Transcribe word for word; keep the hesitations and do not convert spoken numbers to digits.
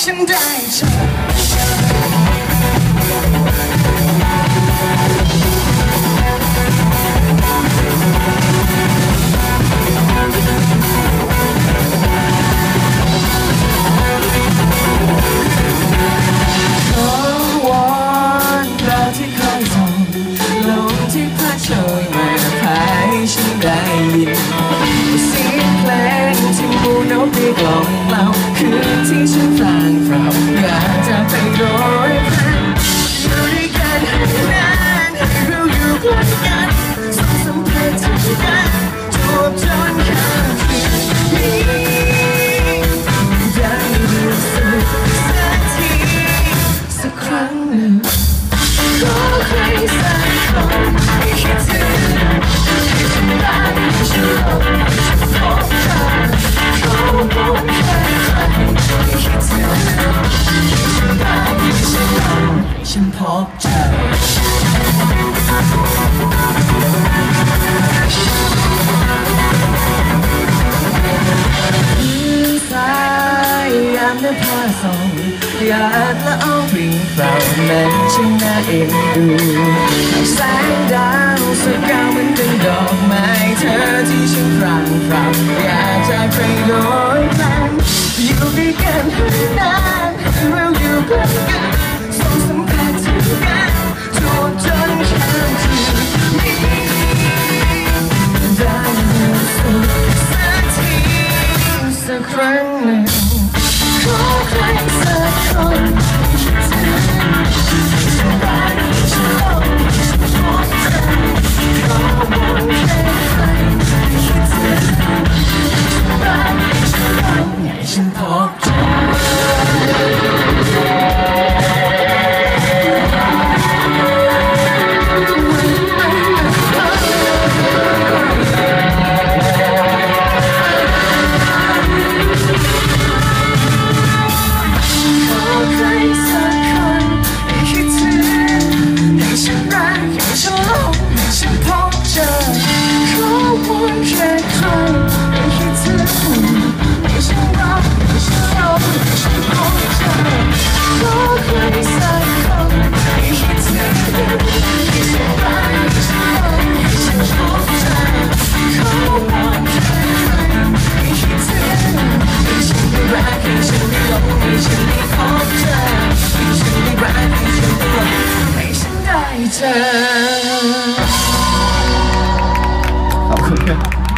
ฉันได้เจอได้ยินเสียงเพลงที่หมู่นกได้กล่อมเราคือที่ฉันฟังเราอยากจะไปโดยพลันอยู่ด้วยกันนานให้เราอยู่ใกล้กันส่งสัมผัสถึงกันจวบจนข้ามคืนนี้ได้รู้สึกสักทีสักครั้งหนึ่งขอใครสักคนให้คิดถึงฉันพบเจอสายยามได้พาส่องหยาดละอองวิ่งเฝ้านั้นช่างน่าเอ็นดูแสงดาวสกาวเหมือนเป็นดอกไม้เธอที่ฉันรังเฝ้าอยากจะไปโดยพลันอยู่ด้วยกันนานเราอยู่ใกล้กันส่งสัมผัสถึงกันจวบจนข้ามคืนนี้ได้รู้สึกสักทีสักครั้งหนึ่งขอใครสักคนคิดถึงฉันรักฉันหลงฉันพบเธอขอบอกแค่ใครคิดถึงฉันรักฉันหลงฉันพบเธอขอบคุณครับ